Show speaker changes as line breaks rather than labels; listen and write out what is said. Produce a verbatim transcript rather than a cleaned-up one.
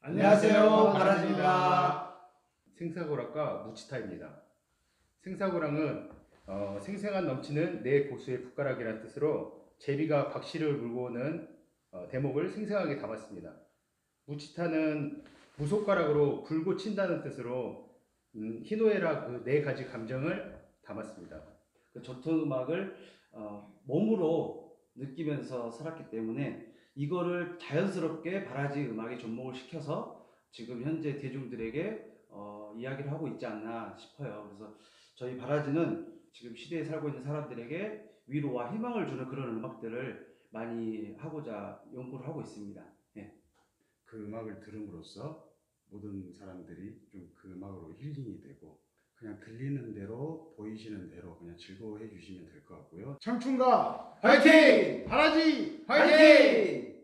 안녕하세요, 바라지입니다.
생사고락과 무치타입니다. 생사고락은 어, 생생한 넘치는 내 고수의 붓가락이라는 뜻으로 제비가 박씨를 물고 오는 어, 대목을 생생하게 담았습니다. 무치타는 무속가락으로 불고 친다는 뜻으로 음, 희노애락 그 네 가지 감정을 담았습니다.
그 전통음악을 어, 몸으로 느끼면서 살았기 때문에 이거를 자연스럽게 바라지 음악에 접목을 시켜서 지금 현재 대중들에게 어, 이야기를 하고 있지 않나 싶어요. 그래서 저희 바라지는 지금 시대에 살고 있는 사람들에게 위로와 희망을 주는 그런 음악들을 많이 하고자 연구를 하고 있습니다. 예.
그 음악을 들음으로써 모든 사람들이 좀 그 음악으로 힐링이 되고 그냥 들리는 대로 보이시는 대로 그냥 즐거워해 주시면 될 것 같고요. 청춘가
화이팅!
바라지
화이팅!